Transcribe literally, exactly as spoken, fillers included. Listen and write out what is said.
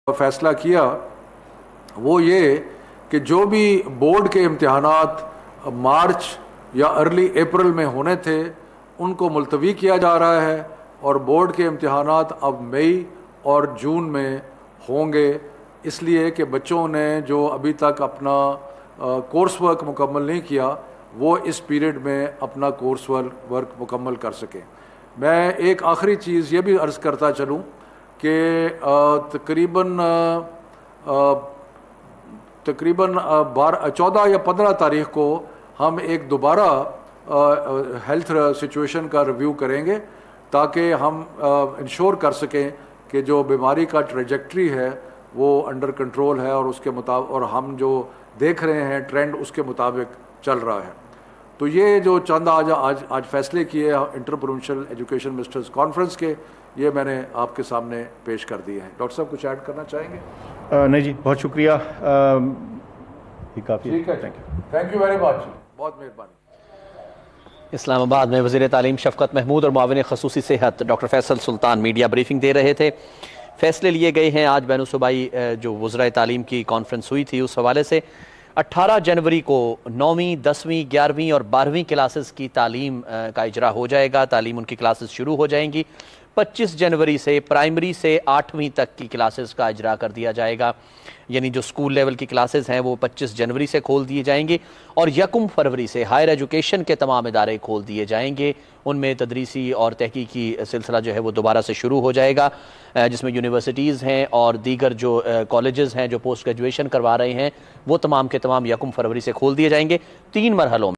फैसला किया वो ये कि जो भी बोर्ड के इम्तिहानात मार्च या अर्ली अप्रैल में होने थे उनको मुलतवी किया जा रहा है और बोर्ड के इम्तिहानात अब मई और जून में होंगे, इसलिए कि बच्चों ने जो अभी तक अपना कोर्स वर्क मुकम्मल नहीं किया वो इस पीरियड में अपना कोर्स वर्क वर्क मुकम्मल कर सकें। मैं एक आखिरी चीज़ ये भी अर्ज़ करता चलूँ कि तकरीबन तकरीबन बारह चौदह या पंद्रह तारीख को हम एक दोबारा हेल्थ सिचुएशन का रिव्यू करेंगे ताकि हम इंश्योर कर सकें कि जो बीमारी का ट्रेजेक्ट्री है वो अंडर कंट्रोल है और उसके मुताबिक और हम जो देख रहे हैं ट्रेंड उसके मुताबिक चल रहा है। तो ये जो चंद आज आज आज फैसले किए interprovincial education ministers conference के, ये मैंने आपके सामने पेश कर दिए हैं। डॉक्टर साहब कुछ ऐड करना चाहेंगे? आ, नहीं जी, बहुत शुक्रिया, काफ़ी ठीक है, thank you thank you very much, बहुत मेहरबानी। इस्लामाबाद में वज़ीर तालीम शफ़क़त महमूद और मुआविन ख़ुसूसी सेहत doctor Faisal Sultan media briefing दे रहे थे। फैसले लिए गए हैं आज बैनुल सूबाई जो वज़राए तालीम की कॉन्फ्रेंस हुई थी उस हवाले से अट्ठारह जनवरी को नौवीं दसवीं ग्यारहवीं और बारहवीं क्लासेस की तालीम का इजरा हो जाएगा। तालीम उनकी क्लासेस शुरू हो जाएंगी। पच्चीस जनवरी से प्राइमरी से आठवीं तक की क्लासेस का इजरा कर दिया जाएगा, यानी जो स्कूल लेवल की क्लासेस हैं वो पच्चीस जनवरी से खोल दिए जाएंगे और यकम फरवरी से हायर एजुकेशन के तमाम इदारे खोल दिए जाएंगे। उनमें तदरीसी और तहकीकी सिलसिला जो है वो दोबारा से शुरू हो जाएगा, जिसमें यूनिवर्सिटीज़ हैं और दीगर जो कॉलेजेस हैं जो पोस्ट ग्रेजुएशन करवा रहे हैं वो तमाम के तमाम यकम फरवरी से खोल दिए जाएंगे। तीन मरहलों में